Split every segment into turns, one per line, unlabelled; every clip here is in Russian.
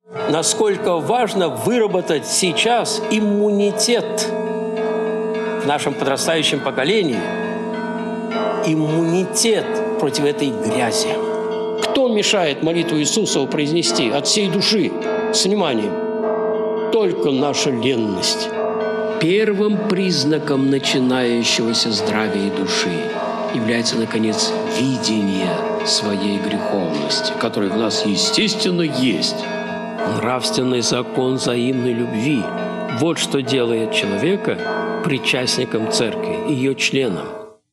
насколько важно выработать сейчас иммунитет в нашем подрастающем поколении, иммунитет против этой грязи. Кто мешает молитву Иисусову произнести от всей души с вниманием? Только наша ленность. Первым признаком начинающегося здравия души является, наконец, видение своей греховности, которая в нас, естественно, есть. Нравственный закон взаимной любви – вот что делает человека причастником церкви, ее членом.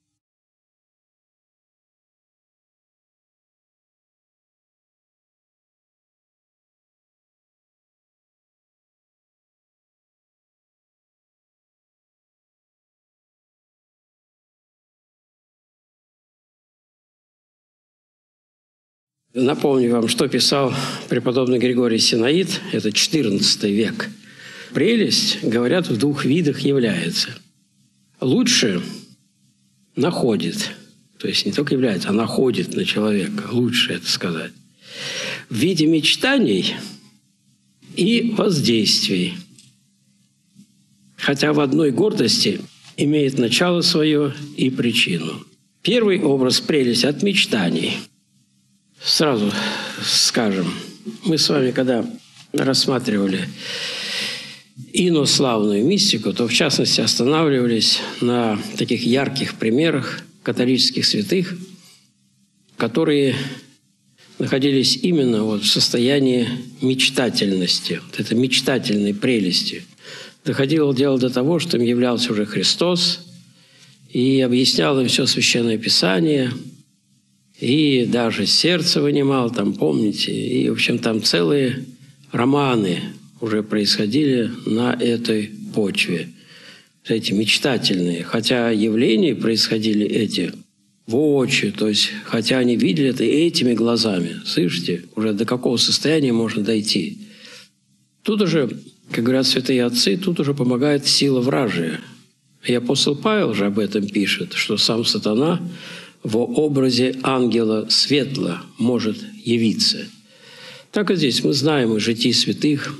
Напомню вам, что писал преподобный Григорий Синаид, это XIV век. Прелесть, говорят, в двух видах является. Лучше находит, то есть не только является, а находит на человека, лучше это сказать, в виде мечтаний и воздействий. Хотя в одной гордости имеет начало свое и причину. Первый образ прелесть от мечтаний. Сразу скажем, мы с вами, когда рассматривали инославную мистику, то в частности останавливались на таких ярких примерах католических святых, которые находились именно вот в состоянии мечтательности, вот этой мечтательной прелести. Доходило дело до того, что им являлся уже Христос и объяснял им все Священное Писание, и даже сердце вынимал, там, помните, и, в общем, там целые романы уже происходили на этой почве, эти мечтательные. Хотя явления происходили эти воочию, то есть, хотя они видели это этими глазами. Слышите, уже до какого состояния можно дойти. Тут уже, как говорят святые отцы, тут уже помогает сила вражия. И апостол Павел же об этом пишет, что сам сатана в образе ангела светла может явиться. Так и здесь мы знаем из житий святых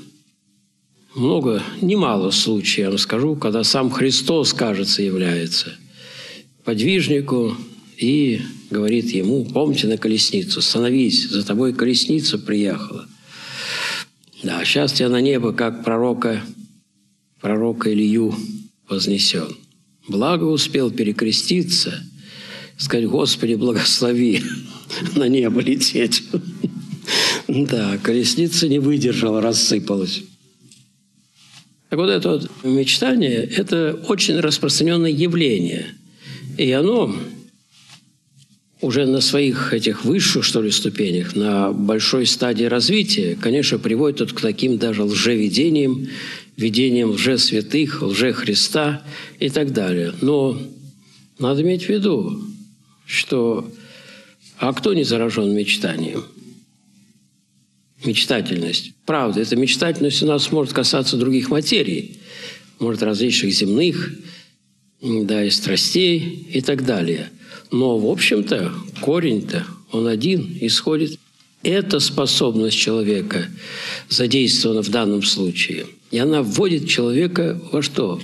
немало случаев, я вам скажу, когда сам Христос, кажется, является подвижнику и говорит ему: «Помните на колесницу, становись, за тобой колесница приехала. Да, сейчас тебя на небо, как пророка Илью вознесен. Благо успел перекреститься, сказать: Господи, благослови на небо лететь». Да, колесница не выдержала, рассыпалась. Так вот это вот мечтание – это очень распространенное явление. И оно уже на своих этих высших, что ли, ступенях, на большой стадии развития, конечно, приводит вот к таким даже лжевидениям, видениям лжесвятых, лжехриста и так далее. Но надо иметь в виду, что кто не заражен мечтанием? Мечтательность. Правда, эта мечтательность у нас может касаться других материй, может, различных земных, да, и страстей и так далее. Но, в общем-то, корень-то, он один, исходит. Эта способность человека задействована в данном случае. И она вводит человека во что?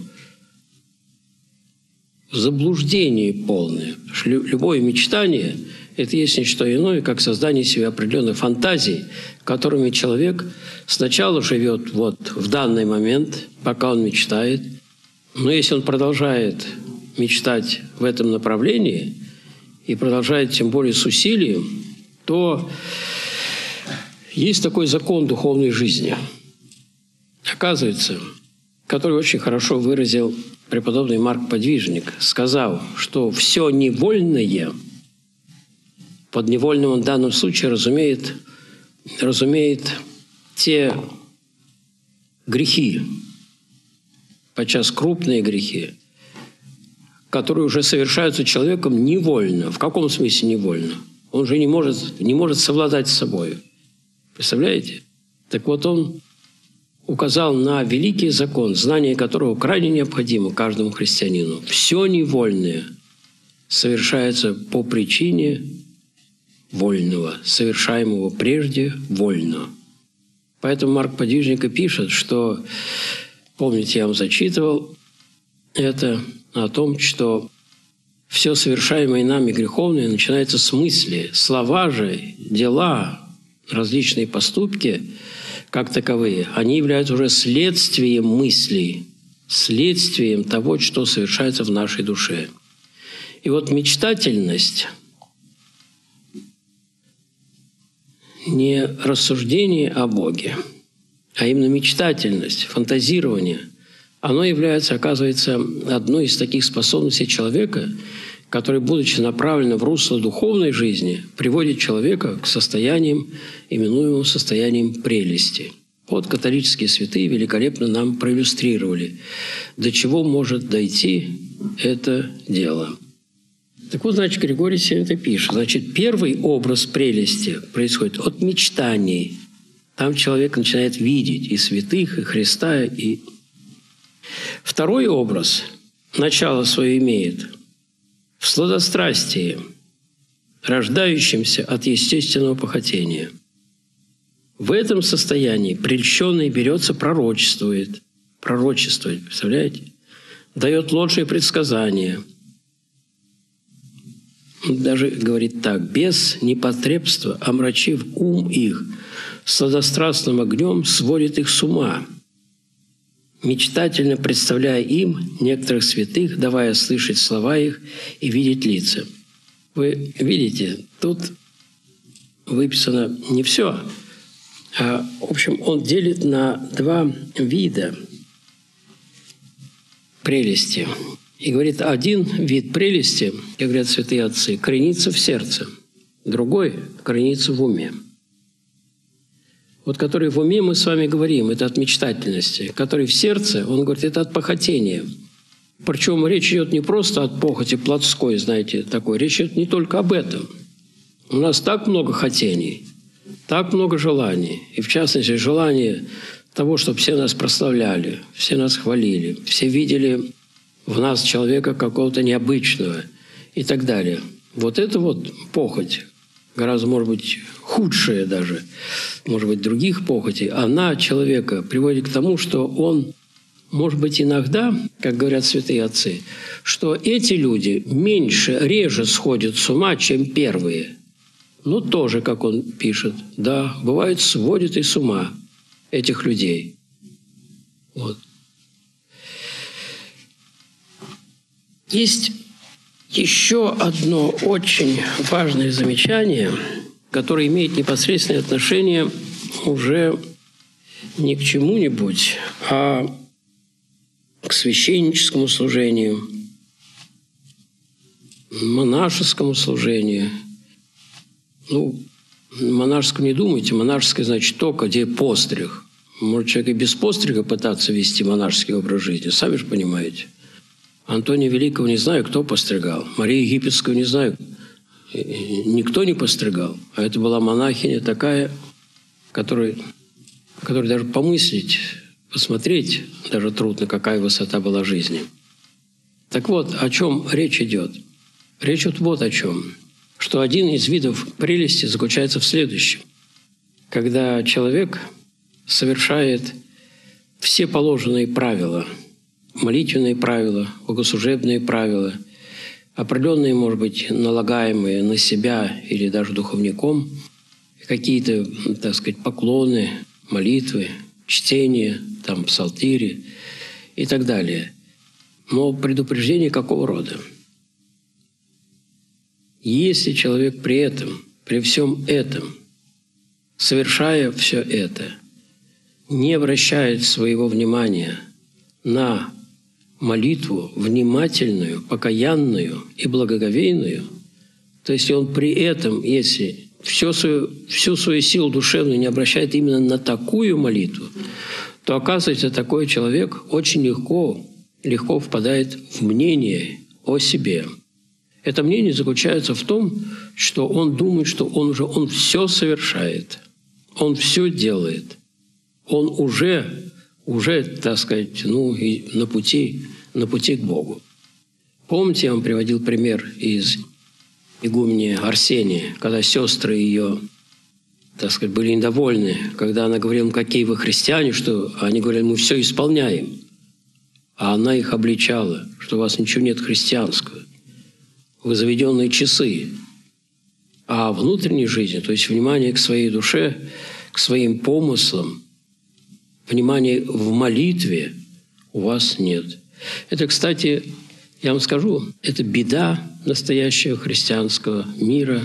В заблуждение полное. Любое мечтание – это есть не что иное, как создание себе определенной фантазии, которыми человек сначала живет вот в данный момент, пока он мечтает. Но если он продолжает мечтать в этом направлении и продолжает тем более с усилием, то есть такой закон духовной жизни, оказывается, который очень хорошо выразил преподобный Марк Подвижник, сказав, что все невольное, под невольным он в данном случае разумеет те грехи, подчас крупные грехи, которые уже совершаются человеком невольно. В каком смысле невольно? Он же не может совладать с собой. Представляете? Так вот он указал на великий закон, знание которого крайне необходимо каждому христианину. Все невольное совершается по причине вольного, совершаемого прежде вольно. Поэтому Марк Подвижник и пишет, что, помните, я вам зачитывал это о том, что все совершаемое нами греховное начинается с мысли. Слова же, дела, различные поступки, как таковые, они являются уже следствием мыслей, следствием того, что совершается в нашей душе. И вот мечтательность, не рассуждение о Боге, а именно мечтательность, фантазирование, оно является, оказывается, одной из таких способностей человека, который, будучи направлен в русло духовной жизни, приводит человека к состояниям, именуемым состоянием прелести. Вот католические святые великолепно нам проиллюстрировали, до чего может дойти это дело. Так вот, значит, Григорий сегодня это пишет. Значит, первый образ прелести происходит от мечтаний. Там человек начинает видеть и святых, и Христа, и... Второй образ, начало свое имеет в сладострастии, рождающемся от естественного похотения. В этом состоянии прельщенный берется пророчествует. Пророчествует, представляете? Дает ложные предсказания. Даже говорит так: «Без непотребства, омрачив ум их, сладострастным огнем сводит их с ума, мечтательно представляя им некоторых святых, давая слышать слова их и видеть лица». Вы видите, тут выписано не все. В общем, он делит на два вида прелести. И говорит, один вид прелести, как говорят святые отцы, коренится в сердце, другой коренится в уме. Вот который в уме мы с вами говорим, это от мечтательности, который в сердце, он говорит, это от похотения. Причем речь идет не просто от похоти плотской, знаете, такой, речь идет не только об этом. У нас так много хотений, так много желаний, и в частности желание того, чтобы все нас прославляли, все нас хвалили, все видели в нас человека какого-то необычного и так далее. Вот это вот похоть, гораздо, может быть, худшая даже, может быть, других похотей, она человека приводит к тому, что он, может быть, иногда, как говорят святые отцы, что эти люди меньше, реже сходят с ума, чем первые. Ну, тоже, как он пишет, да, бывает, сводит и с ума этих людей. Вот. Есть еще одно очень важное замечание, которое имеет непосредственное отношение уже не к чему-нибудь, а к священническому служению, монашескому служению. Ну, монашеском не думайте, монашеское значит только, где постриг. Может человек и без пострига пытаться вести монашеский образ жизни, сами же понимаете. Антония Великого не знаю, кто постригал. Марию Египетскую не знаю, никто не постригал. А это была монахиня такая, которой даже помыслить, посмотреть даже трудно, какая высота была жизни. Так вот, о чем речь идет? Речь идет вот о чем. Что один из видов прелести заключается в следующем. Когда человек совершает все положенные правила, молитвенные правила, богослужебные правила, определенные, может быть, налагаемые на себя или даже духовником, какие-то, так сказать, поклоны, молитвы, чтение, там, псалтири и так далее. Но предупреждение какого рода? Если человек при этом, при всем этом, совершая все это, не обращает своего внимания на молитву внимательную, покаянную и благоговейную, то есть он при этом, если всю свою силу душевную не обращает именно на такую молитву, то, оказывается, такой человек очень легко впадает в мнение о себе. Это мнение заключается в том, что он думает, что он все совершает, он все делает, он уже, так сказать, и на пути к Богу. Помните, я вам приводил пример из игумени Арсения, когда сестры ее так сказать, были недовольны, когда она говорила, какие вы христиане, что они говорили, мы все исполняем. А она их обличала, что у вас ничего нет христианского. Вы заведенные часы. А внутренней жизни, то есть внимание к своей душе, к своим помыслам, внимание в молитве у вас нет. Это, кстати, я вам скажу, это беда настоящего христианского мира,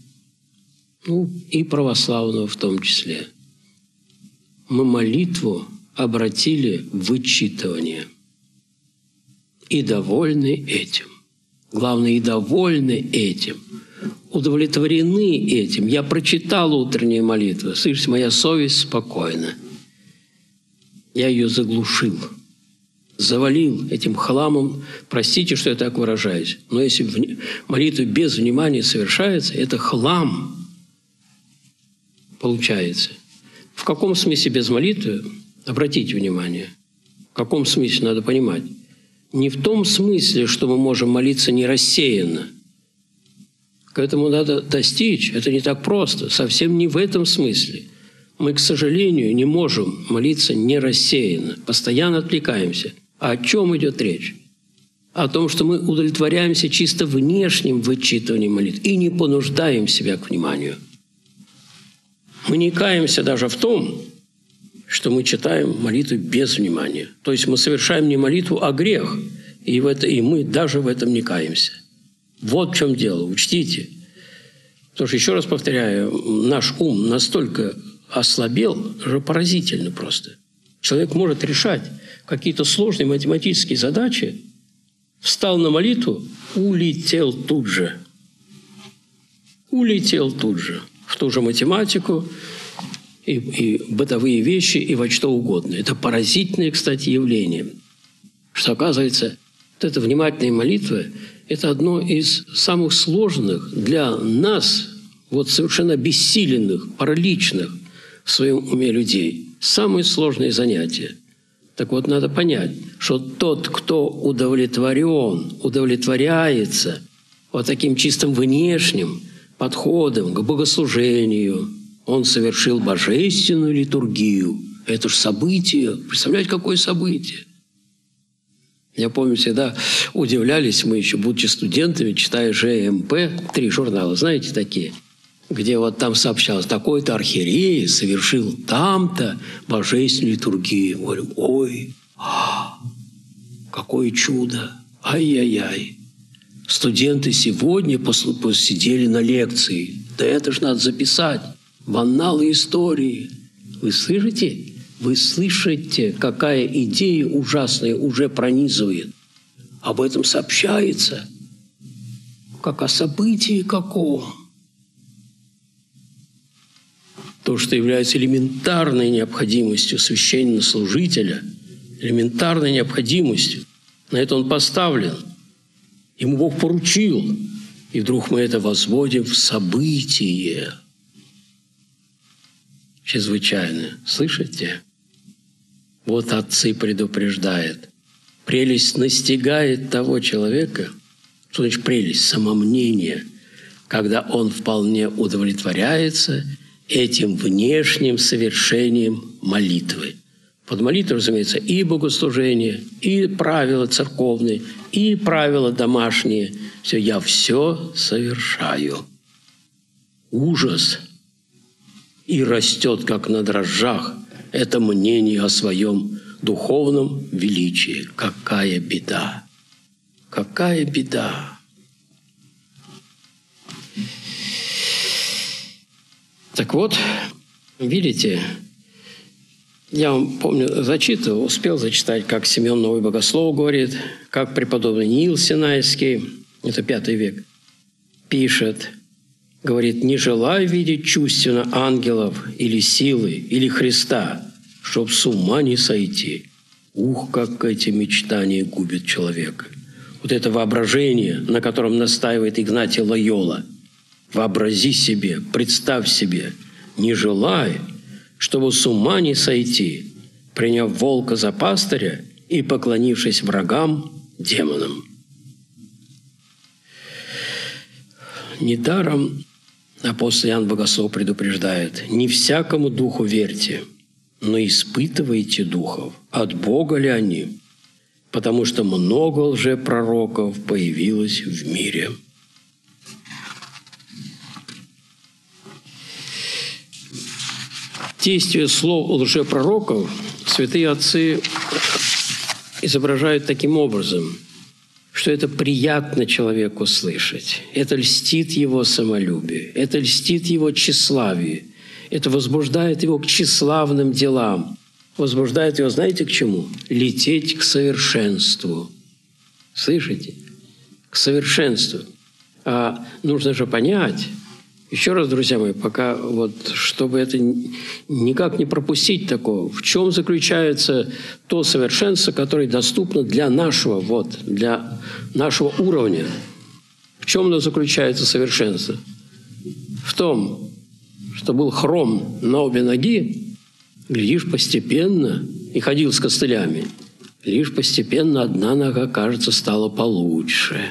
и православного в том числе. Мы молитву обратили в вычитывание. И довольны этим. Главное, и довольны этим. Удовлетворены этим. Я прочитал утреннюю молитву. Слышите, моя совесть спокойна. Я ее заглушил. Завалил этим хламом. Простите, что я так выражаюсь. Но если молитва без внимания совершается, это хлам получается. В каком смысле без молитвы? Обратите внимание. В каком смысле надо понимать? Не в том смысле, что мы можем молиться не рассеянно. К этому надо достичь. Это не так просто. Совсем не в этом смысле. Мы, к сожалению, не можем молиться не рассеянно. Постоянно отвлекаемся. А о чем идет речь? О том, что мы удовлетворяемся чисто внешним вычитыванием молитв и не понуждаем себя к вниманию. Мы не каемся даже в том, что мы читаем молитву без внимания. То есть мы совершаем не молитву, а грех. И мы даже в этом не каемся. Вот в чем дело, учтите. Потому что, еще раз повторяю, наш ум настолько ослабел, что поразительно просто. Человек может решать какие-то сложные математические задачи, встал на молитву, улетел тут же. Улетел тут же. В ту же математику, и бытовые вещи, и во что угодно. Это поразительное, кстати, явление. Что, оказывается, вот эта внимательная молитва – это одно из самых сложных для нас, вот совершенно обессиленных, параличных в своем уме людей. Самое сложное занятие. Так вот, надо понять, что тот, кто удовлетворен, удовлетворяется вот таким чистым внешним подходом к богослужению, он совершил божественную литургию. Это же событие. Представляете, какое событие? Я помню, всегда удивлялись мы еще, будучи студентами, читая ЖМП, 3 журнала, знаете, такие, где вот там сообщалось, такой-то архиерей совершил там-то божественную литургию. Говорю, ой, какое чудо, ай-яй-яй. Студенты сегодня посидели на лекции. Да это же надо записать в анналы истории. Вы слышите? Вы слышите, какая идея ужасная уже пронизывает. Об этом сообщается. Как о событии каком. То, что является элементарной необходимостью священнослужителя, элементарной необходимостью. На это он поставлен. Ему Бог поручил. И вдруг мы это возводим в событие. Чрезвычайно. Слышите? Вот отцы предупреждают. Прелесть настигает того человека, что значит прелесть? Самомнение, когда он вполне удовлетворяется этим внешним совершением молитвы. Под молитвой, разумеется, и богослужение, и правила церковные, и правила домашние. Все, я все совершаю. Ужас. И растет, как на дрожжах, это мнение о своем духовном величии. Какая беда! Какая беда! Так вот, видите, я вам помню, зачитывал, успел зачитать, как Симеон Новый Богослов говорит, как преподобный Нил Синайский, это 5 век, пишет, говорит, не желаю видеть чувственно ангелов или силы, или Христа, чтоб с ума не сойти. Ух, как эти мечтания губят человека. Вот это воображение, на котором настаивает Игнатий Лойола. Вообрази себе, представь себе, не желай, чтобы с ума не сойти, приняв волка за пастыря и поклонившись врагам, демонам. Недаром Апостол Иоанн Богослов предупреждает: «Не всякому духу верьте, но испытывайте духов, от Бога ли они, потому что много лжепророков появилось в мире». Действие слов лжепророков святые отцы изображают таким образом, что это приятно человеку слышать, это льстит его самолюбию, это льстит его тщеславию, это возбуждает его к тщеславным делам, возбуждает его, знаете, к чему? Лететь к совершенству. Слышите? К совершенству. А нужно же понять, еще раз, друзья мои, пока чтобы это никак не пропустить такого, в чем заключается то совершенство, которое доступно для нашего уровня. В чем оно заключается совершенство? В том, что был хром на обе ноги, глядишь, постепенно, и ходил с костылями, лишь постепенно одна нога, кажется, стала получше.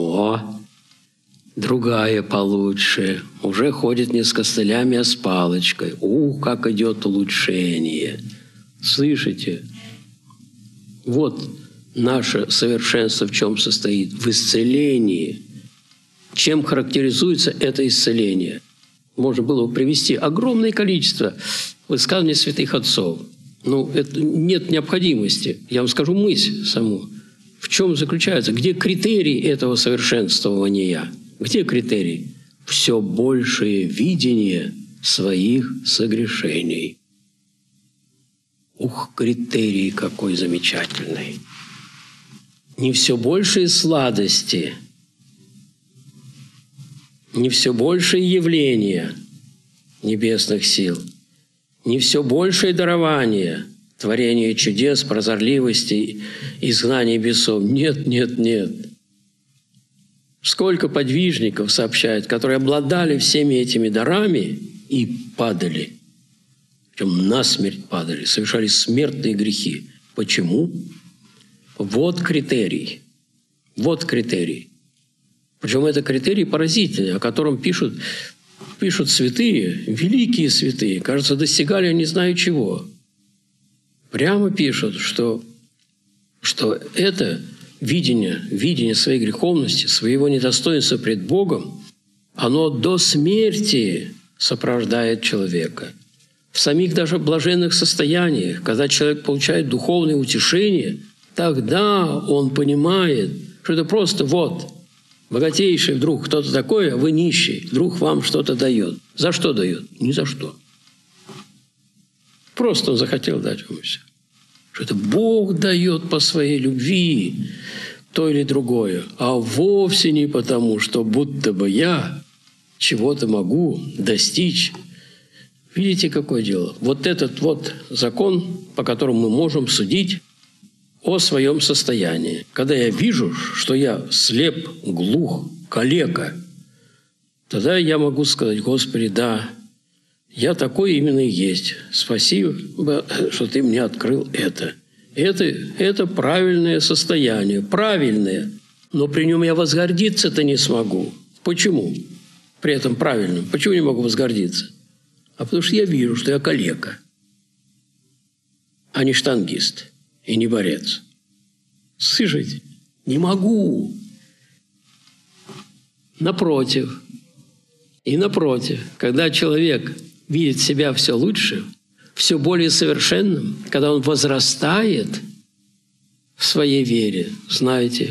Другая получше. Уже ходит не с костылями, а с палочкой. Как идет улучшение. Слышите? Вот наше совершенство в чем состоит? В исцелении. Чем характеризуется это исцеление? Можно было бы привести огромное количество высказываний святых отцов. Это нет необходимости. Я вам скажу мысль саму. В чем заключается? Где критерий этого совершенствования? Где критерий? Все большее видение своих согрешений. Критерий какой замечательный. Не все большие сладости, не все большие явления небесных сил, не все большее дарование, творение чудес, прозорливости, изгнание бесов. Нет, нет, нет. Сколько подвижников сообщают, которые обладали всеми этими дарами и падали. Причем насмерть падали, совершали смертные грехи. Почему? Вот критерий. Вот критерий. Причем это критерий поразительный, о котором пишут святые, великие святые. Кажется, достигали не знаю чего. Прямо пишут, что это видение своей греховности, своего недостоинства пред Богом, оно до смерти сопровождает человека. В самих даже блаженных состояниях, когда человек получает духовное утешение, тогда он понимает, что это просто богатейший вдруг кто-то такой, а вы нищий, вдруг вам что-то дает. За что дает? Ни за что. Просто он захотел дать вам все. Что это Бог дает по своей любви то или другое, а вовсе не потому, что будто бы я чего-то могу достичь. Видите, какое дело? Вот этот закон, по которому мы можем судить о своем состоянии. Когда я вижу, что я слеп, глух, калека, тогда я могу сказать: Господи, да, я такой именно и есть. Спасибо, что Ты мне открыл это. Это правильное состояние, правильное. Но при нем я возгордиться-то не смогу. Почему? При этом правильном. Почему не могу возгордиться? А потому что я вижу, что я калека, а не штангист и не борец. Слышите? Не могу. Напротив, когда человек видит себя все лучше, все более совершенным, когда он возрастает в своей вере, знаете,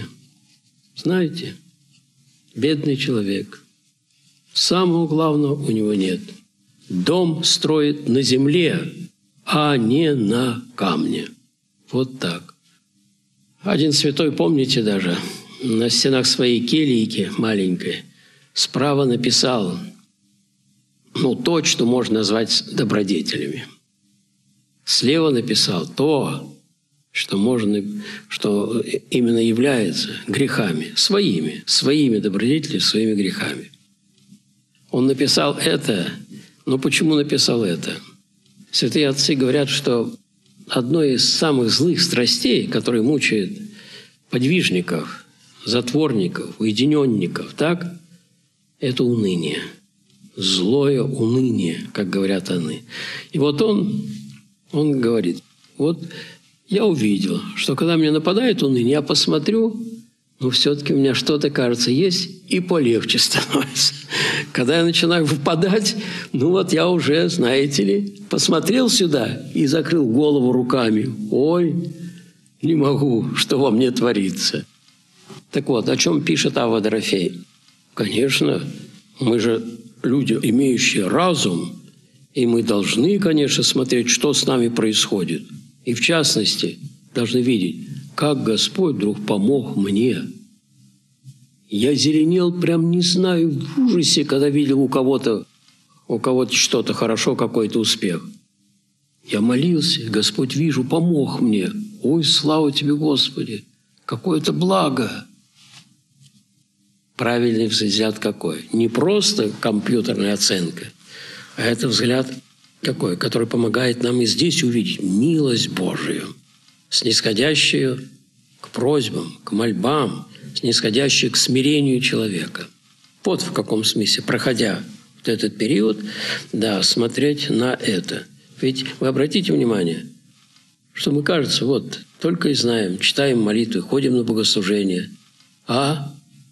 бедный человек, самого главного у него нет. Дом строит на земле, а не на камне. Вот так. Один святой, помните даже, на стенах своей кельи маленькой справа написал то, что можно назвать добродетелями. Слева написал то, что именно является грехами, своими добродетелями, своими грехами. Он написал это, но почему написал это? Святые отцы говорят, что одной из самых злых страстей, которые мучают подвижников, затворников, уединенников, это уныние. злое уныние, как говорят они. И вот он говорит, вот я увидел, что когда мне нападает уныние, я посмотрю, но все-таки у меня что-то, кажется, есть, и полегче становится. Когда я начинаю выпадать, ну вот я уже, знаете ли, посмотрел сюда и закрыл голову руками. Ой, не могу, что во мне творится. Так вот, о чем пишет Авва Дорофей? Конечно, мы же люди, имеющие разум, и мы должны, конечно, смотреть, что с нами происходит. И в частности, должны видеть, как Господь вдруг помог мне. Я зеленел, прям не знаю, в ужасе, когда видел у кого-то что-то хорошо, какой-то успех. Я молился, Господь, вижу, помог мне. Ой, слава Тебе, Господи, какое-то благо. Правильный взгляд какой? Не просто компьютерная оценка, а это взгляд какой, который помогает нам и здесь увидеть милость Божию, снисходящую к просьбам, к мольбам, снисходящую к смирению человека. Вот в каком смысле, проходя вот этот период, да, смотреть на это. Ведь вы обратите внимание, что мы, кажется, вот только и знаем, читаем молитвы, ходим на богослужение, а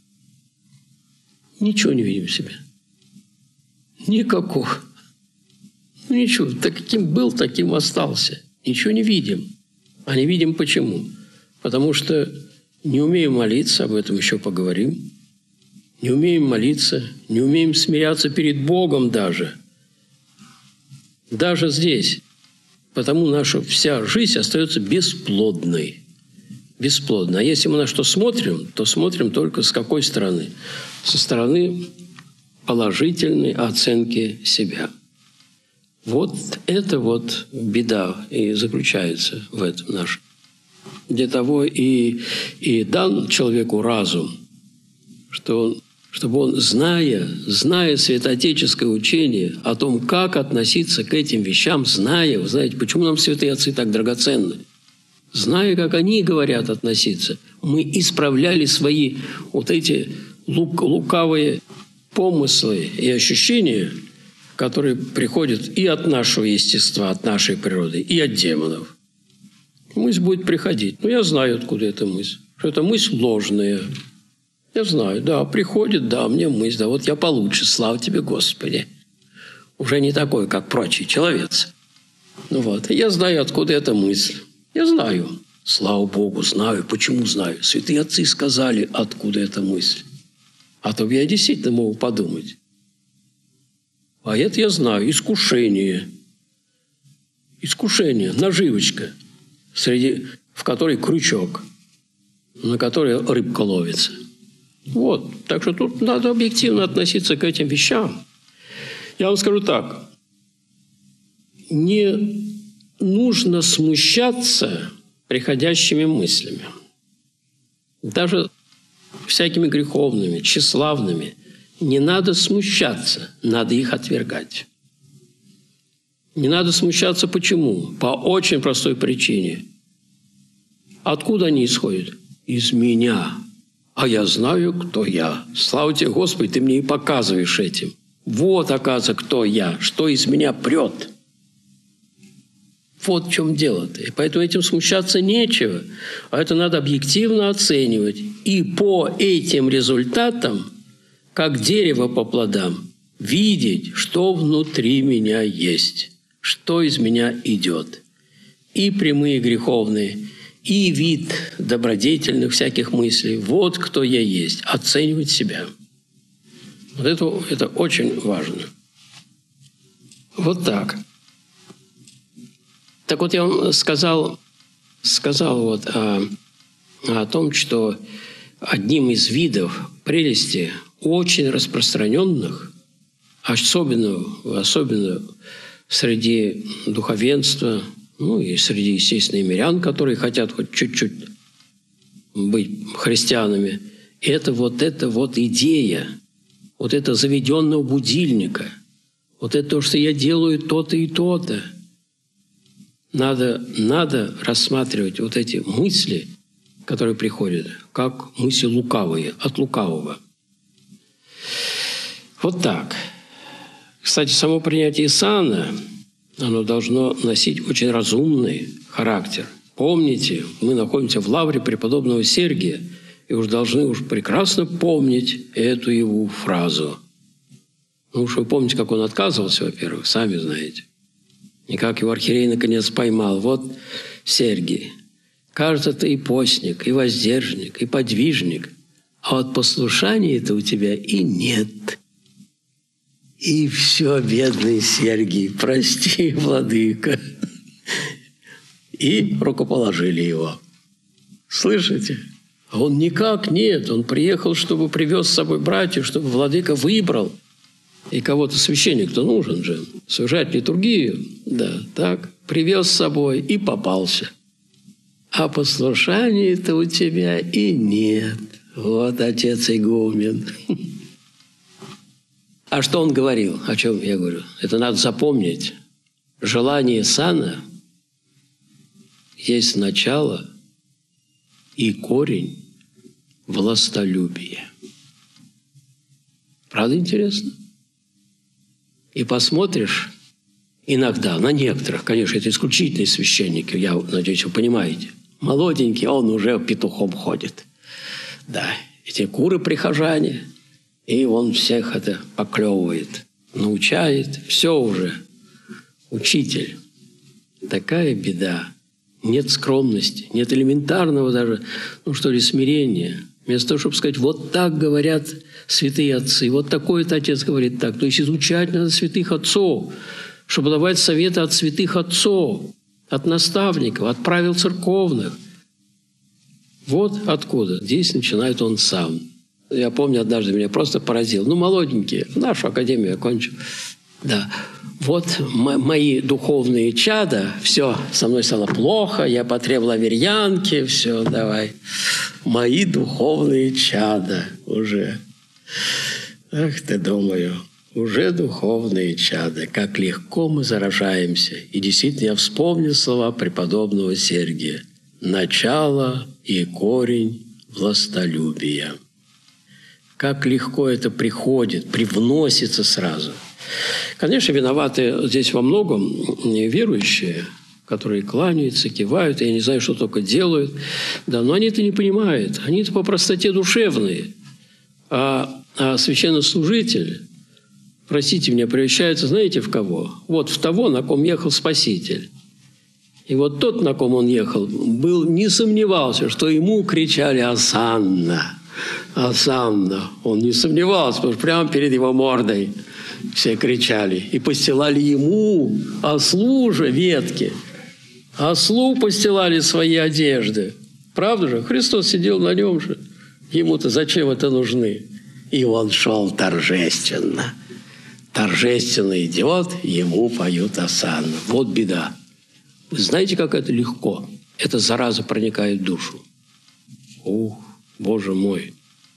ничего не видим в себе. Никакого. Ничего. Таким был, таким остался. Ничего не видим. А не видим почему? Потому что не умеем молиться, об этом еще поговорим. Не умеем молиться, не умеем смиряться перед Богом даже. Даже здесь. Потому наша вся жизнь остается бесплодной. Бесплодной. А если мы на что смотрим, то смотрим только с какой стороны? Со стороны положительной оценки себя. Вот это вот беда и заключается в этом нашем. Для того и дан человеку разум, чтобы он, зная святоотеческое учение о том, как относиться к этим вещам, зная, вы знаете, почему нам святые отцы так драгоценны, зная, как они говорят относиться, мы исправляли свои вот эти лукавые помыслы и ощущения, которые приходят и от нашего естества, от нашей природы, и от демонов. Мысль будет приходить. Но я знаю, откуда эта мысль. Что эта мысль ложная. Я знаю, да, приходит, да, мне мысль, да, вот я получше, слава Тебе, Господи. Уже не такой, как прочий человец. Ну вот, я знаю, откуда эта мысль. Я знаю. Слава Богу, знаю. Почему знаю? Святые отцы сказали, откуда эта мысль. А то я действительно могу подумать. А это я знаю. Искушение. Искушение, наживочка, в которой крючок, на которой рыбка ловится. Вот. Так что тут надо объективно относиться к этим вещам. Я вам скажу так. Не нужно смущаться приходящими мыслями. Даже всякими греховными, тщеславными. Не надо смущаться, надо их отвергать. Не надо смущаться почему? По очень простой причине. Откуда они исходят? Из меня. А я знаю, кто я. Слава Тебе, Господи, Ты мне и показываешь этим. Вот, оказывается, кто я, что из меня прет. Вот в чем дело-то. И поэтому этим смущаться нечего. А это надо объективно оценивать. И по этим результатам, как дерево по плодам, видеть, что внутри меня есть, что из меня идет. И прямые греховные, и вид добродетельных всяких мыслей. Вот кто я есть. Оценивать себя. Вот это очень важно. Вот так. Так вот, я вам сказал вот о том, что одним из видов прелести, очень распространенных, особенно среди духовенства, ну и среди, естественно, мирян, которые хотят хоть чуть-чуть быть христианами, это вот идея, вот это заведенного будильника, вот это то, что я делаю то-то и то-то. Надо рассматривать вот эти мысли, которые приходят, как мысли лукавые, от лукавого. Вот так. Кстати, само принятие сана, оно должно носить очень разумный характер. Помните, мы находимся в лавре преподобного Сергия, и уж должны прекрасно помнить эту его фразу. Ну уж вы помните, как он отказывался, во-первых, сами знаете. И как его архиерей наконец поймал. Вот, Сергий, кажется, ты и постник, и воздержник, и подвижник, а вот послушания-то у тебя и нет. И все, бедный Сергий, прости, владыка. И рукоположили его. Слышите? А он никак нет. Он приехал, чтобы привез с собой братьев, чтобы владыка выбрал. И кого-то священник-то нужен же. Совершать литургию. Да, так. Привез с собой и попался. А послушания-то у тебя и нет. Вот отец игумен. А что он говорил? О чем я говорю? Это надо запомнить. Желание сана есть начало и корень властолюбия. Правда интересно? И посмотришь иногда на некоторых, конечно, это исключительные священники, я надеюсь, вы понимаете, молоденький, он уже петухом ходит. Да, эти куры-прихожане, и он всех это поклевывает, научает, все уже. Учитель. Такая беда. Нет скромности, нет элементарного даже, смирения. Вместо того, чтобы сказать, вот так говорят святые отцы, вот такой-то отец говорит так. То есть изучать надо святых отцов, чтобы давать советы от святых отцов, от наставников, от правил церковных. Вот откуда. Здесь начинает он сам. Я помню, однажды меня просто поразил. Молоденький, нашу академию окончил. Да. Вот мои духовные чада, все, со мной стало плохо, я потребовал аверьянки, все, давай. Мои духовные чада уже. Ах ты, думаю, уже духовные чада. Как легко мы заражаемся. И действительно, я вспомнил слова преподобного Сергия. Начало и корень властолюбия. Как легко это приходит, привносится сразу. Конечно, виноваты здесь во многом верующие, которые кланяются, кивают, я не знаю, что только делают. Да, но они это не понимают. Они-то по простоте душевные. А священнослужитель, простите меня, превращается, знаете, в кого? Вот в того, на ком ехал Спаситель. И вот тот, на ком он ехал, не сомневался, что ему кричали «Осанна! Осанна!». Он не сомневался, потому что прямо перед его мордой все кричали. И постилали ему, ослу же, ветки. Ослу постилали свои одежды. Правда же? Христос сидел на нем же. Ему-то зачем это нужны? И он шел торжественно. Торжественно идет, ему поют осанну. Вот беда. Вы знаете, как это легко? Эта зараза проникает в душу. Ух, Боже мой.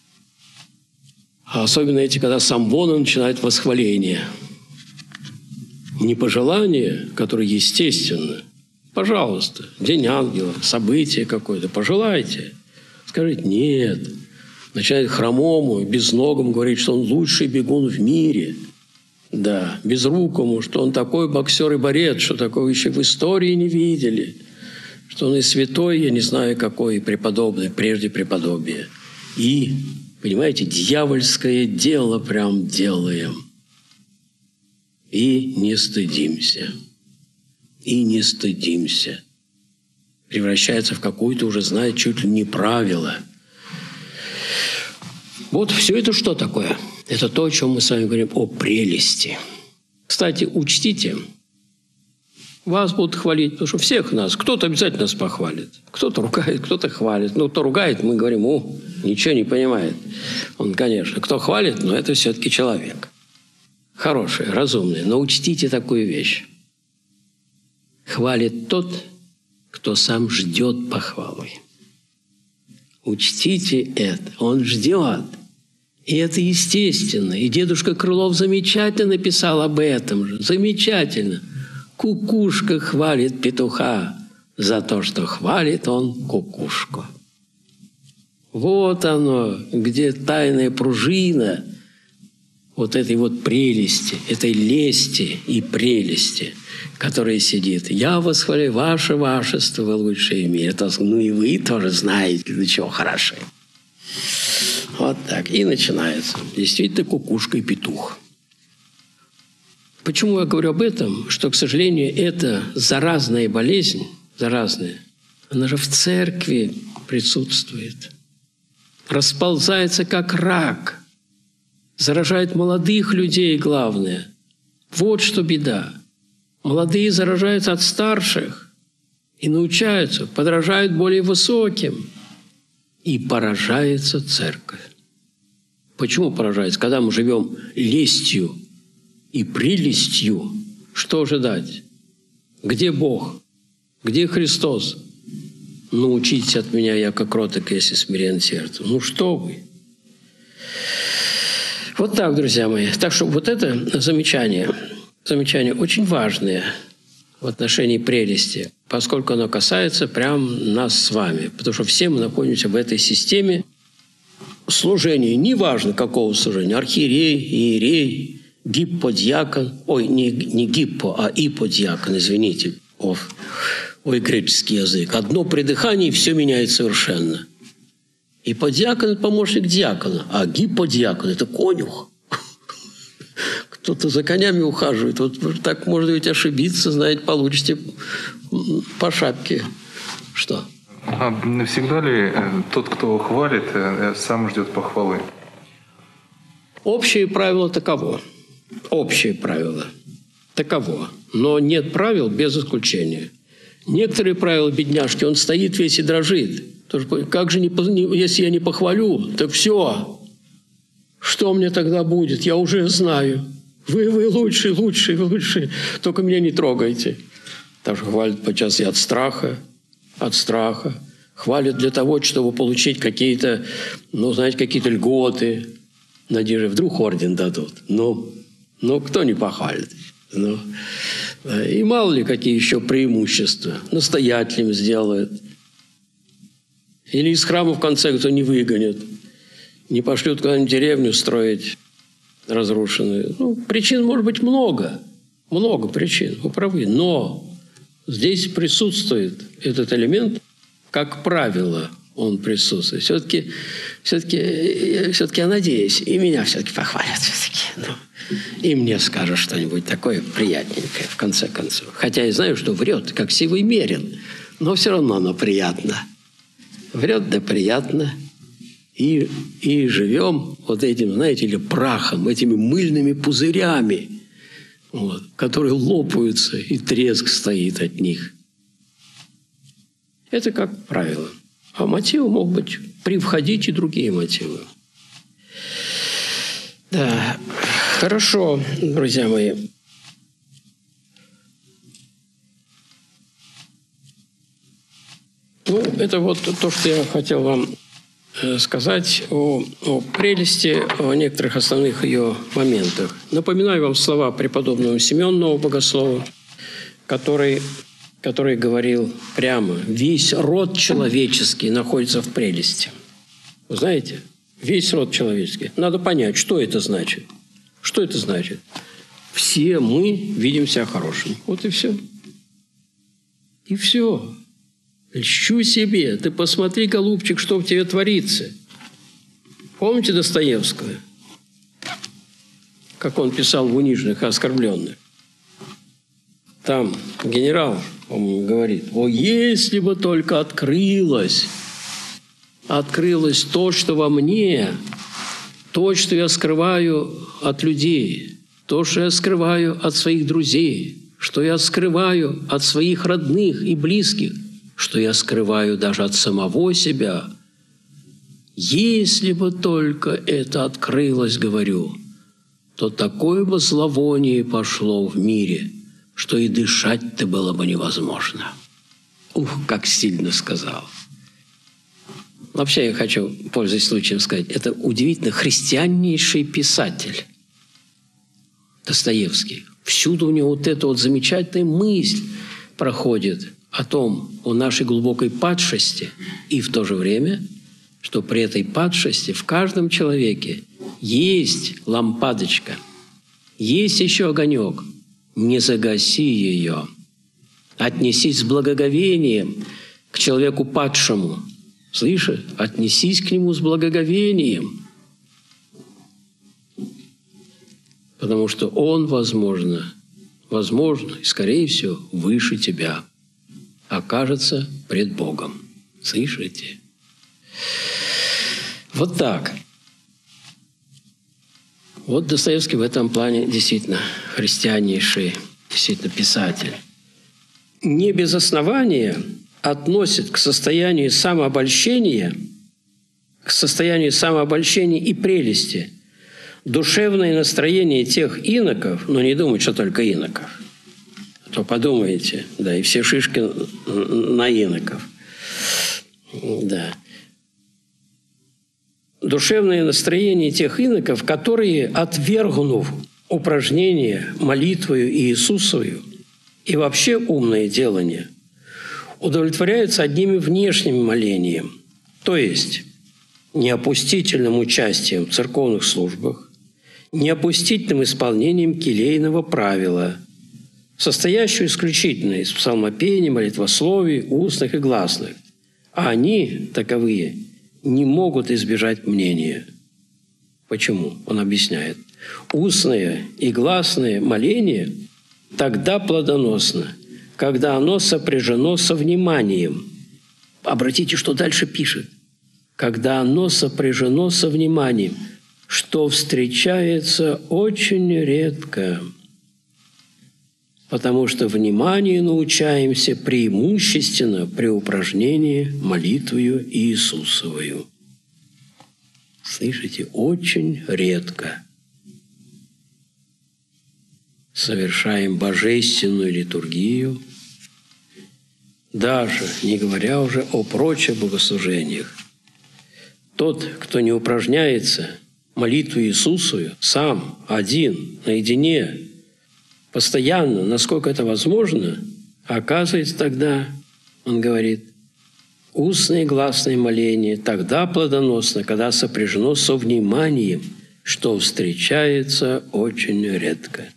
А особенно когда сам Бона начинает восхваление. Не пожелание, которое естественно. Пожалуйста, День ангела, событие какое-то, пожелайте. Скажите, нет. Начинает хромому, безногому говорить, что он лучший бегун в мире. Да, безрукому, что он такой боксер и борец, что такого еще в истории не видели. Что он и святой, я не знаю какой, и преподобный, прежде преподобия. И, понимаете, дьявольское дело прям делаем. И не стыдимся. И не стыдимся. Превращается в какое-то уже, знаете, чуть ли не правило. Вот все это что такое? Это то, о чем мы с вами говорим, о прелести. Кстати, учтите, вас будут хвалить, потому что всех нас, кто-то обязательно нас похвалит. Кто-то ругает, кто-то хвалит. Но кто ругает, мы говорим, ничего не понимает. Он, конечно, кто хвалит, но это все-таки человек. Хороший, разумный. Но учтите такую вещь. Хвалит тот, кто сам ждет похвалы. Учтите это. Он ждет. И это естественно. И дедушка Крылов замечательно написал об этом же. Замечательно. Кукушка хвалит петуха за то, что хвалит он кукушку. Вот оно, где тайная пружина вот этой вот прелести, этой лести и прелести, которая сидит. «Я восхваляю ваше вашество, вы лучшие в мире». Ну и вы тоже знаете, для чего хороши. Вот так. И начинается. Действительно, кукушка и петух. Почему я говорю об этом? Что, к сожалению, это заразная болезнь, заразная, она же в церкви присутствует. Расползается, как рак. Заражает молодых людей, главное. Вот что беда. Молодые заражаются от старших и научаются, подражают более высоким. И поражается церковь. Почему поражается? Когда мы живем лестью и прелестью, что ожидать? Где Бог? Где Христос? Научитесь от меня, я как кроток, если смирен сердцем. Ну что вы? Вот так, друзья мои. Так что вот это замечание очень важное в отношении прелести, поскольку оно касается прям нас с вами. Потому что все мы находимся в этой системе служения. Неважно, какого служения. Архиерей, иерей, гипподиакон. Ой, не гиппо, а иподиакон, извините. Ой, греческий язык. Одно придыхание, и все меняет совершенно. Иподиакон – это помощник диакона, а гипподиакон – это конюх. Кто-то за конями ухаживает. Вот так можно ведь ошибиться, знаете, получите по шапке. Что?
А навсегда ли тот, кто хвалит, сам ждет похвалы?
Общее правило таково. Общее правило таково. Но нет правил без исключения. Некоторые правила, бедняжки, он стоит весь и дрожит. Как же, если я не похвалю, так все. Что мне тогда будет? Я уже знаю. Вы лучшие, лучшие, лучшие. Только меня не трогайте. Так что хвалят подчас и от страха. Хвалят для того, чтобы получить какие-то, знаете, какие-то льготы. Надеюсь, вдруг орден дадут. Но кто не похвалит? И мало ли какие еще преимущества. Настоятелем сделают. Или из храма в конце кто не выгонят. Не пошлют куда-нибудь деревню строить разрушенную. Причин может быть много. Много причин, вы правы. Но здесь присутствует этот элемент, как правило, он присутствует. Все-таки я надеюсь, и меня все-таки похвалят. И мне скажут что-нибудь такое приятненькое, в конце концов. Хотя я знаю, что врет, как сивый мерин. Но все равно оно приятно. Врет, да приятно. И живем вот этим, знаете ли, прахом, этими мыльными пузырями, которые лопаются, и треск стоит от них. Это как правило. А мотивы могут быть привходить и другие мотивы. Да, хорошо, друзья мои. Это вот то, что я хотел вам сказать о прелести, о некоторых основных ее моментах. Напоминаю вам слова преподобного Симеона Нового Богослова, который говорил прямо: «Весь род человеческий находится в прелести». Вы знаете? Весь род человеческий. Надо понять, что это значит. Что это значит? Все мы видим себя хорошими. Вот и все. И все. Льщу себе. Ты посмотри, голубчик, что в тебе творится. Помните Достоевского? Как он писал в «Униженных и оскорбленных». Там генерал, по-моему, говорит: «О, если бы только открылось то, что во мне, то, что я скрываю от людей, то, что я скрываю от своих друзей, что я скрываю от своих родных и близких, что я скрываю даже от самого себя. Если бы только это открылось, говорю, то такое бы зловоние пошло в мире, что и дышать-то было бы невозможно». Ух, как сильно сказал. Вообще я хочу, пользуясь случаем, сказать, это удивительно христианнейший писатель Достоевский. Всюду у него вот эта вот замечательная мысль проходит о нашей глубокой падшести, и в то же время, что при этой падшести в каждом человеке есть лампадочка, есть еще огонек, не загаси ее. Отнесись с благоговением к человеку падшему. Слышишь? Отнесись к нему с благоговением. Потому что он, возможно, и, скорее всего, выше тебя окажется пред Богом. Слышите? Вот так. Вот Достоевский в этом плане действительно христианнейший, действительно писатель. Не без основания относит к состоянию самообольщения и прелести душевное настроение тех иноков, но не думать, что только иноков, а то подумаете, да, и все шишки на иноков. Да. Душевное настроение тех иноков, которые, отвергнув упражнение молитвою Иисусовою и вообще умное делание, удовлетворяются одними внешним молением, то есть неопустительным участием в церковных службах, неопустительным исполнением келейного правила, состоящего исключительно из псалмопений, молитвословий, устных и гласных. А они, таковые, не могут избежать мнения. Почему? Он объясняет. Устное и гласное моление тогда плодоносно, когда оно сопряжено со вниманием. Обратите, что дальше пишет. Когда оно сопряжено со вниманием, что встречается очень редко, потому что вниманию научаемся преимущественно при упражнении молитвою Иисусовою. Слышите? Очень редко совершаем божественную литургию, даже не говоря уже о прочих богослужениях. Тот, кто не упражняется молитву Иисусу сам, один, наедине, постоянно, насколько это возможно, оказывается тогда, он говорит, устное и гласное моление тогда плодоносно, когда сопряжено со вниманием, что встречается очень редко.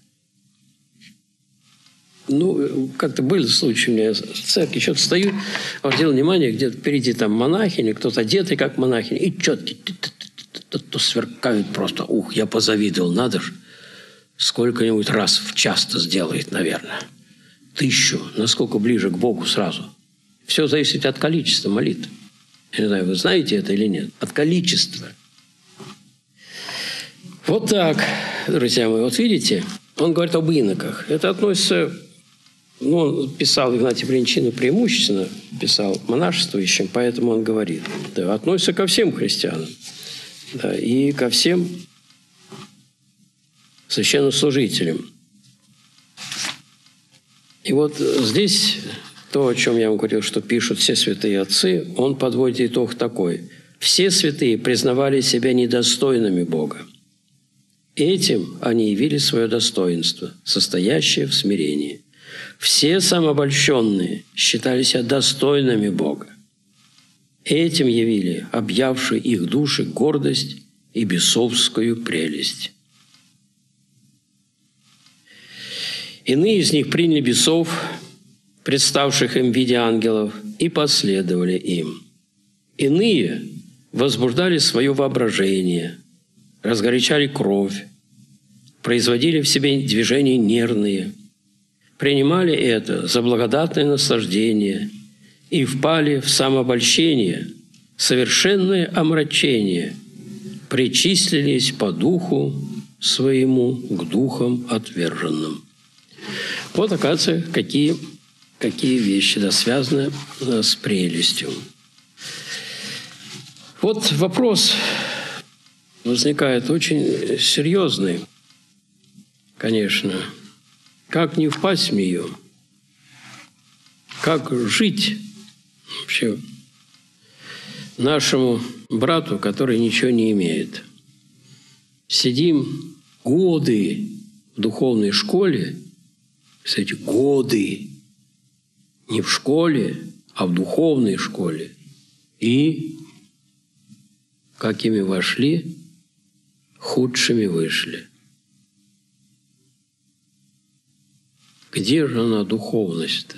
Ну, как-то были случаи у меня в церкви, что-то стою, обратил внимание, где-то впереди там монахини, кто-то одетый как монахини, и четки то сверкают просто. Ух, я позавидовал, надо же. Сколько-нибудь раз в час-то сделает, наверное. 1000, насколько ближе к Богу сразу. Все зависит от количества молитв. Я не знаю, вы знаете это или нет. От количества. Вот так, друзья мои. Вот видите, он говорит об иноках. Это относится... Ну, он писал Игнатий Бринчину преимущественно, писал монашествующим, поэтому он говорит. Да, относится ко всем христианам. Да, и ко всем священнослужителям. И вот здесь то, о чем я вам говорил, что пишут все святые отцы, он подводит итог такой. Все святые признавали себя недостойными Бога. Этим они явили свое достоинство, состоящее в смирении. Все самообольщенные считали себя достойными Бога. Этим явили объявшую их души гордость и бесовскую прелесть. Иные из них приняли бесов, представших им в виде ангелов, и последовали им. Иные возбуждали свое воображение, разгорячали кровь, производили в себе движения нервные, принимали это за благодатное наслаждение и впали в самообольщение, совершенное омрачение, причислились по духу своему к духам отверженным. Вот, оказывается, какие вещи связаны с прелестью. Вот вопрос возникает очень серьезный, конечно. Как не впасть в нее? Как жить вообще нашему брату, который ничего не имеет? Сидим годы в духовной школе, кстати, годы не в школе, а в духовной школе. И как ими вошли, худшими вышли. Где же она, духовность-то?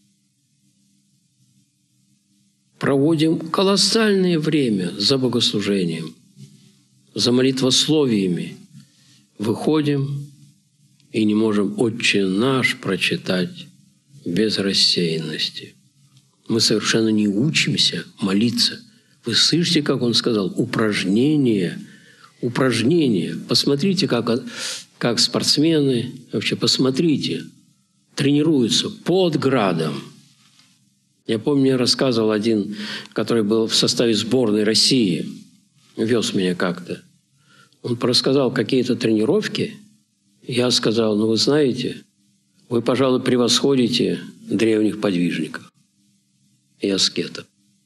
Проводим колоссальное время за богослужением, за молитвословиями. Выходим и не можем «Отче наш» прочитать без рассеянности. Мы совершенно не учимся молиться. Вы слышите, как он сказал? Упражнение. Упражнение. Посмотрите, как спортсмены, вообще посмотрите, тренируются под градом. Я помню, мне рассказывал один, который был в составе сборной России, вез меня как-то. Он рассказал какие-то тренировки. Я сказал, ну вы знаете, вы, пожалуй, превосходите древних подвижников и аскетов.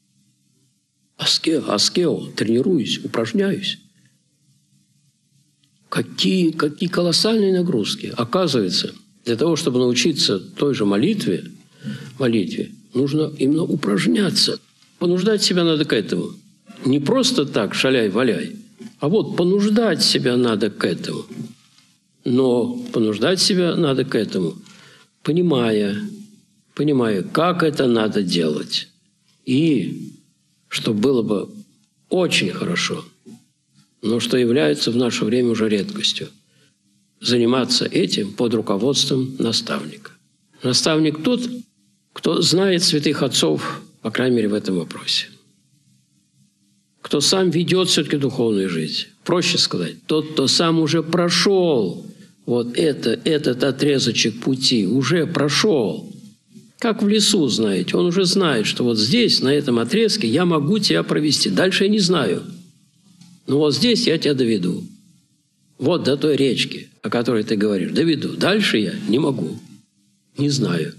Аскео, тренируюсь, упражняюсь. Какие колоссальные нагрузки. Оказывается, для того, чтобы научиться той же молитве, нужно именно упражняться. Понуждать себя надо к этому. Не просто так шаляй-валяй, а вот понуждать себя надо к этому. Но понуждать себя надо к этому, понимая, как это надо делать. И что было бы очень хорошо, но что является в наше время уже редкостью, заниматься этим под руководством наставника. Наставник тот, кто знает святых отцов, по крайней мере, в этом вопросе. Кто сам ведет все-таки духовную жизнь. Проще сказать, тот, кто сам уже прошел вот этот отрезочек пути, уже прошел. Как в лесу, знаете, он уже знает, что вот здесь, на этом отрезке, я могу тебя провести. Дальше я не знаю. Но вот здесь я тебя доведу. Вот до той речки, о которой ты говоришь, доведу. Дальше я не могу. Не знаю.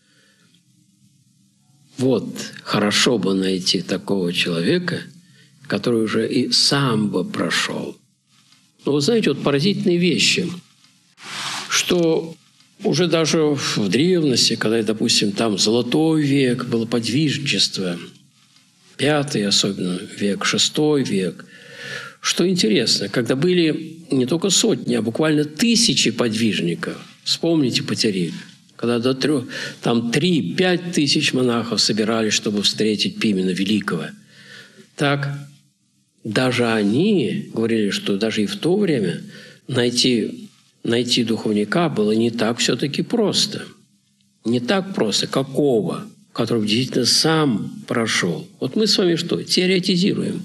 Вот хорошо бы найти такого человека, который уже и сам бы прошел. Но вы знаете, вот поразительные вещи, что уже даже в древности, когда, допустим, там золотой век, было подвижничество, V особенно век, VI век, что интересно, когда были не только сотни, а буквально тысячи подвижников, вспомните Потерик, когда до 3-5 тысяч монахов собирались, чтобы встретить Пимена Великого, так даже они говорили, что даже и в то время найти духовника было не так все-таки просто. Не так просто. Какого? Который действительно сам прошел. Вот мы с вами что? Теоретизируем.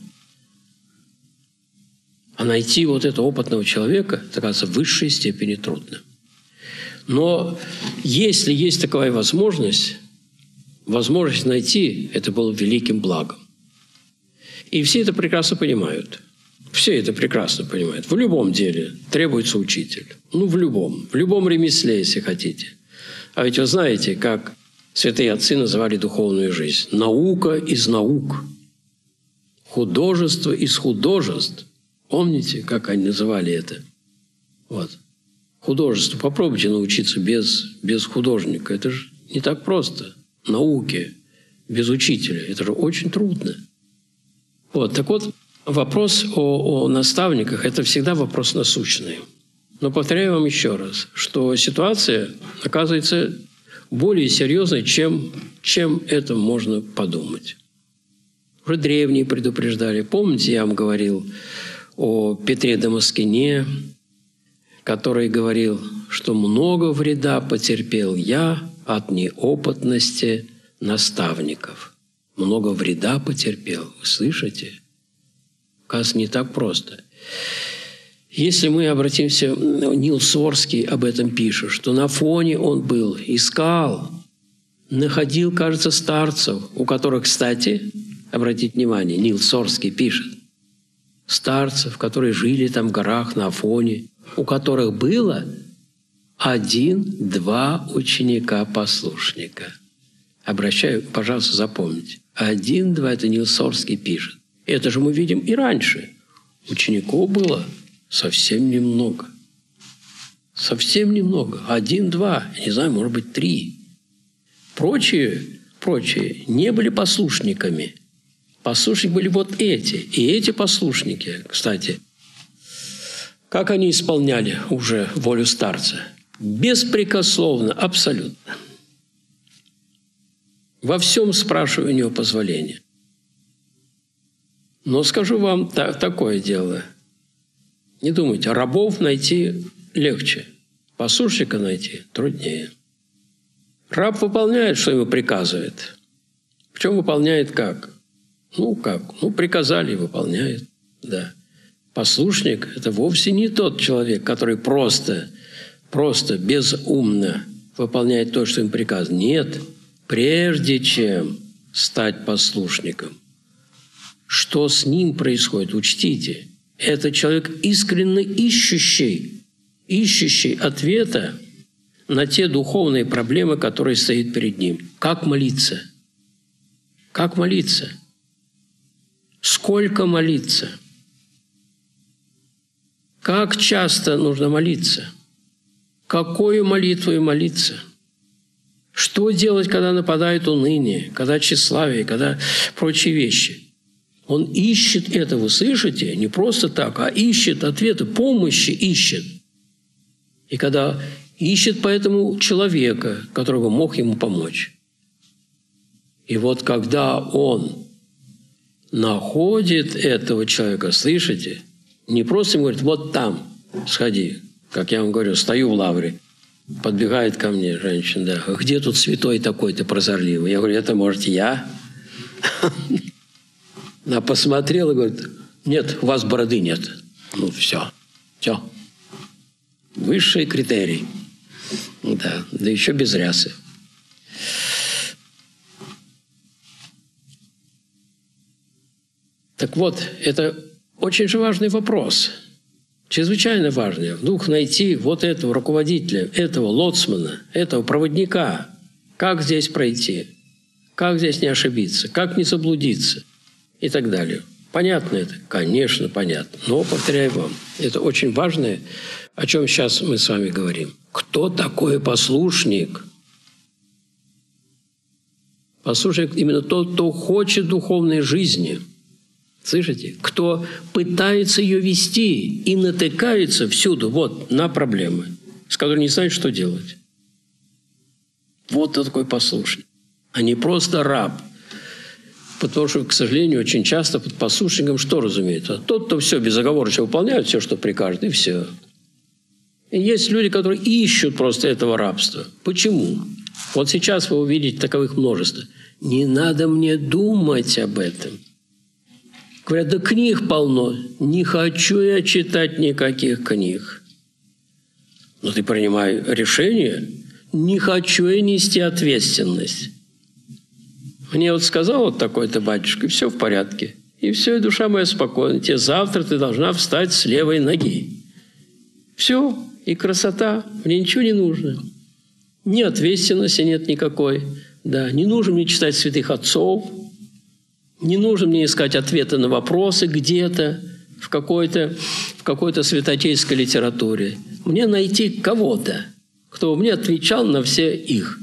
А найти вот этого опытного человека, это, кажется, в высшей степени трудно. Но если есть такая возможность найти, это было великим благом. И все это прекрасно понимают. Все это прекрасно понимают. В любом деле требуется учитель. Ну, в любом ремесле, если хотите. А ведь вы знаете, как святые отцы называли духовную жизнь. Наука из наук. Художество из художеств. Помните, как они называли это? Вот. Художество. Попробуйте научиться без художника. Это же не так просто. Науке без учителя. Это же очень трудно. Вот. Так вот, вопрос о наставниках – это всегда вопрос насущный. Но повторяю вам еще раз, что ситуация оказывается более серьезной, чем это можно подумать. Уже древние предупреждали. Помните, я вам говорил о Петре Дамаскине, который говорил, что много вреда потерпел я от неопытности наставников. Много вреда потерпел. Вы слышите? Кажется, не так просто. Если мы обратимся, Нил Сорский об этом пишет, что на Афоне он был, искал, находил, кажется, старцев, у которых, кстати, обратите внимание, Нил Сорский пишет, старцев, которые жили там в горах на Афоне, у которых было 1-2 ученика-послушника. Обращаю, пожалуйста, запомните. 1-2 – это Нил Сорский пишет. Это же мы видим и раньше. Учеников было совсем немного. Совсем немного. 1-2, не знаю, может быть, 3. Прочие не были послушниками. Послушники были вот эти. И эти послушники, кстати, Как они исполняли уже волю старца? Беспрекословно, абсолютно. Во всем спрашиваю у него позволения. Но скажу вам такое дело. Не думайте, рабов найти легче, послушника найти труднее. Раб выполняет, что ему приказывает. Причем выполняет как? Приказали и выполняет, да. Послушник – это вовсе не тот человек, который просто безумно выполняет то, что им приказано. Нет, прежде чем стать послушником, что с ним происходит, учтите. Это человек искренне ищущий ответа на те духовные проблемы, которые стоят перед ним. Как молиться? Как молиться? Сколько молиться? Как часто нужно молиться? Какую молитву и молиться? Что делать, когда нападает уныние, когда тщеславие, когда прочие вещи? Он ищет это, вы слышите? Не просто так, а ищет ответы, помощи ищет. И когда ищет поэтому человека, который бы мог ему помочь. И вот когда он находит этого человека, слышите? Не просто ему говорит, вот там сходи, как я вам говорю, стою в лавре, подбегает ко мне женщина, да, где тут святой такой-то прозорливый? Я говорю, это, может, я? Она посмотрела и говорит, нет, у вас бороды нет. Ну, все. Высший критерий. Да еще без рясы. Так вот, это очень же важный вопрос. Чрезвычайно важный. Вдруг найти вот этого руководителя, этого лоцмана, этого проводника. Как здесь пройти? Как здесь не ошибиться? Как не заблудиться? И так далее. Понятно это? Конечно, понятно. Но, повторяю вам, это очень важное, о чем сейчас мы с вами говорим. Кто такой послушник? Послушник именно тот, кто хочет духовной жизни. Слышите? Кто пытается ее вести и натыкается всюду на проблемы, с которыми не знает, что делать. Вот кто такой послушник. А не просто раб. Потому что, к сожалению, очень часто под послушником что разумеется? Тот, кто все безоговорочно выполняет, все, что прикажет, и все. И есть люди, которые ищут просто этого рабства. Почему? Вот сейчас вы увидите таковых множество. Не надо мне думать об этом. Говорят, да книг полно. Не хочу я читать никаких книг. Но ты принимай решение. Не хочу я нести ответственность. Мне вот сказал вот такой-то батюшка, и все в порядке. И все, и душа моя спокойна. Тебе завтра ты должна встать с левой ноги. Все, и красота. Мне ничего не нужно. Ни ответственности нет никакой. Да, не нужно мне читать святых отцов. Не нужно мне искать ответы на вопросы где-то, в какой-то святоотеческой литературе. Мне найти кого-то, кто мне отвечал на все их.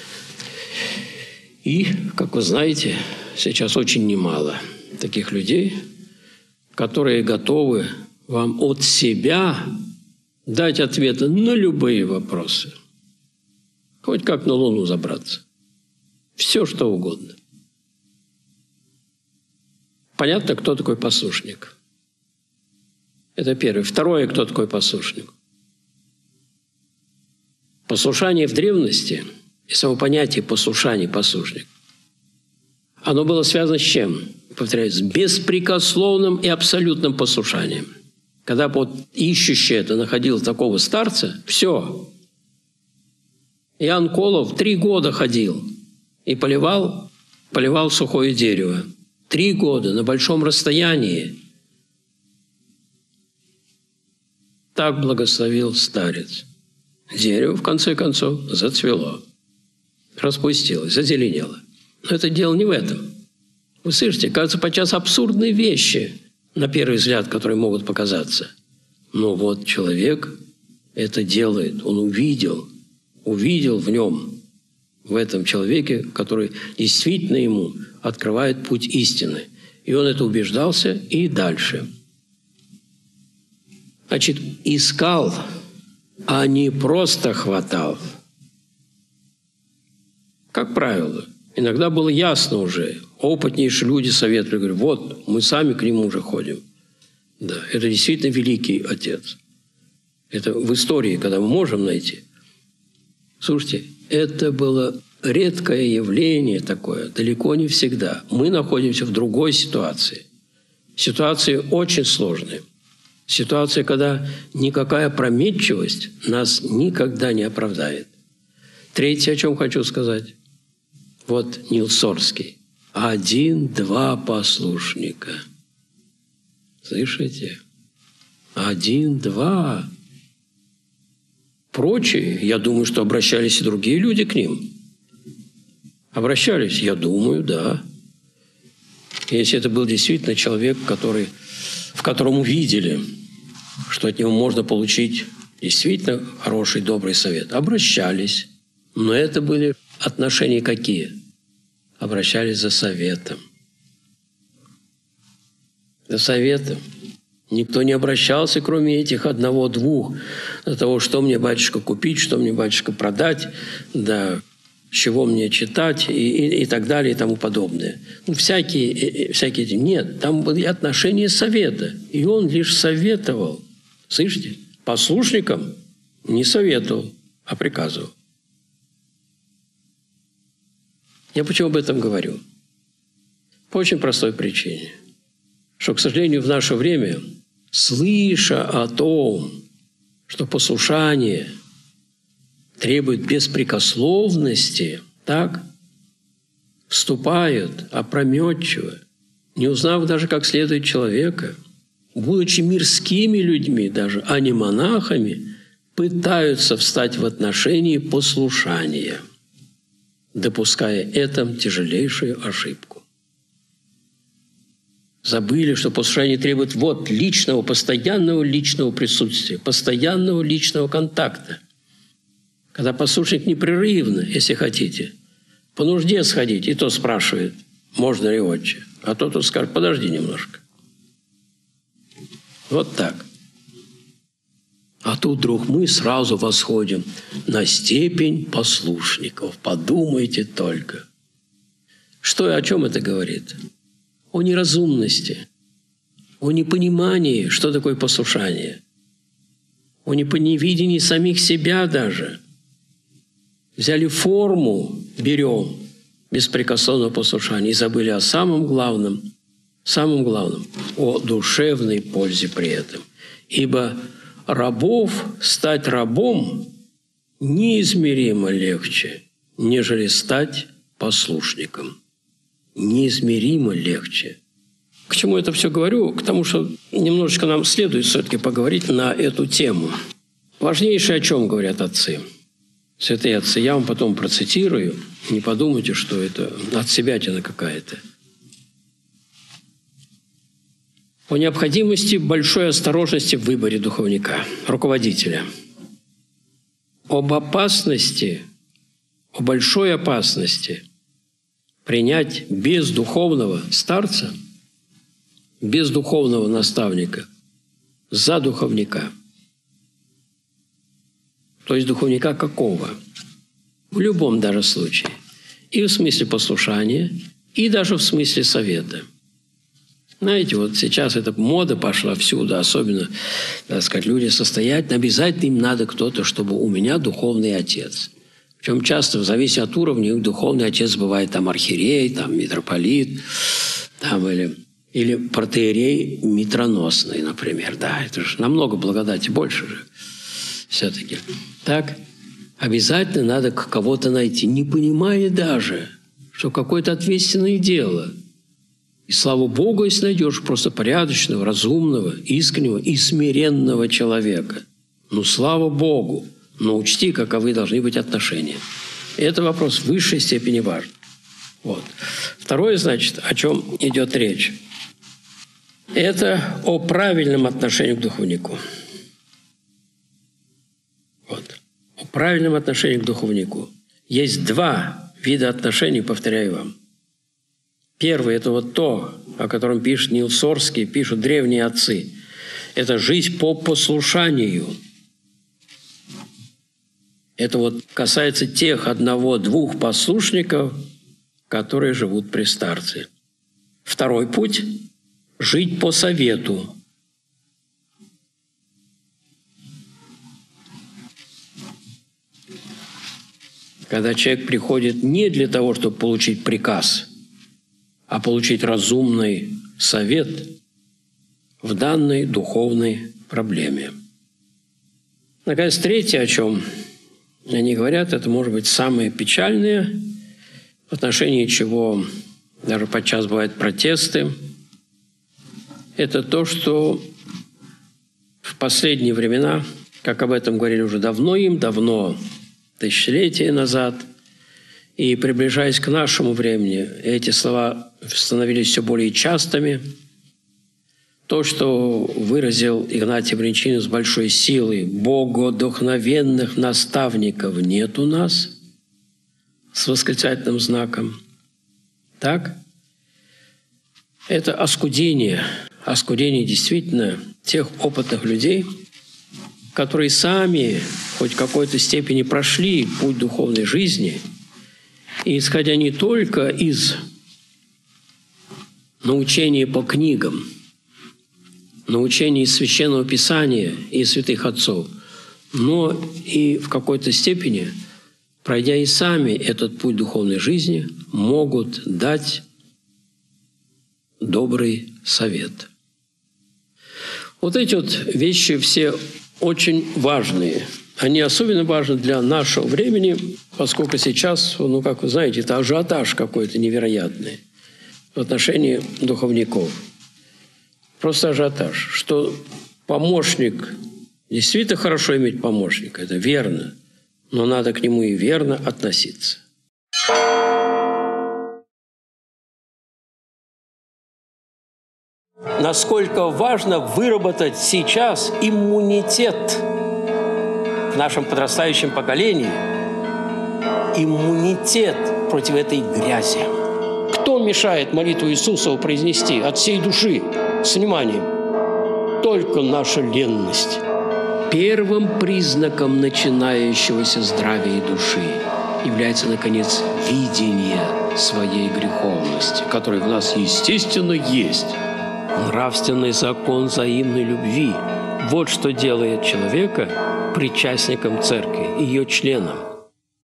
И, как вы знаете, сейчас очень немало таких людей, которые готовы вам от себя дать ответы на любые вопросы. Хоть как на Луну забраться. Все, что угодно. Понятно, кто такой послушник? Это первое. Второе, кто такой послушник? Послушание в древности и само понятие послушание, послушник, оно было связано с чем? Повторяю, с беспрекословным и абсолютным послушанием. Когда вот ищущий это находил такого старца, все. Иоанн Колов 3 года ходил и поливал сухое дерево. 3 года на большом расстоянии. Так благословил старец. Дерево, в конце концов, зацвело, распустилось, зазеленело. Но это дело не в этом. Вы слышите, кажется, подчас абсурдные вещи, на первый взгляд, которые могут показаться. Но вот человек это делает. Он увидел в нем, в этом человеке, который действительно ему открывает путь истины. И он это убеждался и дальше. Значит, искал, а не просто хватал. Как правило, иногда было ясно уже. Опытнейшие люди советовали, говорят, вот, мы сами к нему уже ходим. Да, это действительно великий отец. Это в истории, когда мы можем найти. Слушайте, это было редкое явление такое, далеко не всегда. Мы находимся в другой ситуации. Ситуации очень сложные. Ситуация, когда никакая опрометчивость нас никогда не оправдает. Третье, о чем хочу сказать. Вот Нил Сорский. 1-2 послушника. Слышите? 1-2. Прочие, я думаю, что обращались и другие люди к ним. Обращались, я думаю, да. Если это был действительно человек, в котором увидели, что от него можно получить действительно хороший, добрый совет. Обращались. Но это были отношения какие? Обращались за советом. За советом. Никто не обращался, кроме этих 1-2, до того, что мне, батюшка, купить, что мне, батюшка, продать, да, чего мне читать и так далее и тому подобное. Ну, всякие. Нет, там были отношения совета. И он лишь советовал. Слышите? Послушникам не советовал, а приказывал. Я почему об этом говорю? По очень простой причине. Что, к сожалению, в наше время, слыша о том, что послушание требует беспрекословности, так, вступают опрометчиво, не узнав даже как следует человека, будучи мирскими людьми даже, а не монахами, пытаются встать в отношении послушания, допуская этом тяжелейшую ошибку. Забыли, что послушание требует личного, постоянного личного присутствия, постоянного личного контакта. Когда послушник непрерывно, если хотите, по нужде сходить, и то спрашивает, можно ли отче, а тот скажет, подожди немножко. Вот так. А тут вдруг мы сразу восходим на степень послушников. Подумайте только. О чем это говорит? О неразумности, о непонимании, что такое послушание, о невидении самих себя даже. Взяли форму, берем беспрекословного послушания и забыли о самом главном, о душевной пользе при этом. Ибо стать рабом неизмеримо легче, нежели стать послушником. Неизмеримо легче. К чему это все говорю? К тому, что немножечко нам следует все-таки поговорить на эту тему. Важнейшее, о чем говорят отцы. Святые отцы, я вам потом процитирую. Не подумайте, что это отсебятина какая-то. О необходимости большой осторожности в выборе духовника, руководителя. О большой опасности принять без духовного старца, без духовного наставника, за духовника. То есть духовника какого? В любом даже случае. И в смысле послушания, и даже в смысле совета. Знаете, вот сейчас эта мода пошла всюду, особенно, так сказать, люди состоятельные, обязательно им надо кто-то, чтобы у меня духовный отец. Причем часто, в зависимости от уровня, духовный отец бывает там архиерей, там митрополит, там или протоиерей митроносный, например. Да, это же намного благодати больше же все-таки. Так, обязательно надо кого-то найти, не понимая даже, что какое-то ответственное дело. И слава Богу, если найдешь просто порядочного, разумного, искреннего и смиренного человека. Ну, слава Богу. Но учти, каковы должны быть отношения. И это вопрос в высшей степени важен. Вот. Второе, значит, о чем идет речь. Это о правильном отношении к духовнику. Вот. О правильном отношении к духовнику. Есть 2 вида отношений, повторяю вам. Первый – это вот то, о котором пишет Нил Сорский, пишут древние отцы. Это жизнь по послушанию. Это вот касается тех 1-2 послушников, которые живут при старце. Второй путь – жить по совету. Когда человек приходит не для того, чтобы получить приказ, а получить разумный совет в данной духовной проблеме. Наконец, третье, о чем они говорят, это может быть самое печальное, в отношении чего даже подчас бывают протесты. Это то, что в последние времена, как об этом говорили уже давно, тысячелетия назад, и приближаясь к нашему времени, эти слова становились все более частыми. То, что выразил Игнатий Бринчанин с большой силой: «Богодухновенных наставников нет у нас», с восклицательным знаком. Так? Это оскудение действительно тех опытных людей, которые сами хоть в какой-то степени прошли путь духовной жизни, и исходя не только из научения по книгам, научения из Священного Писания и святых отцов, но и в какой-то степени, пройдя и сами этот путь духовной жизни, могут дать добрый совет. Вот эти вот вещи все очень важные. Они особенно важны для нашего времени, поскольку сейчас, как вы знаете, это ажиотаж какой-то невероятный в отношении духовников. Просто ажиотаж, что помощник, действительно хорошо иметь помощника, это верно, но надо к нему и верно относиться. Насколько важно выработать сейчас иммунитет в нашем подрастающем поколении, иммунитет против этой грязи. Кто мешает молитву Иисусову произнести от всей души с вниманием? Только наша ленность. Первым признаком начинающегося здравия души является, наконец, видение своей греховности, которая в нас, естественно, есть. Нравственный закон взаимной любви – вот что делает человека причастником церкви, ее членом.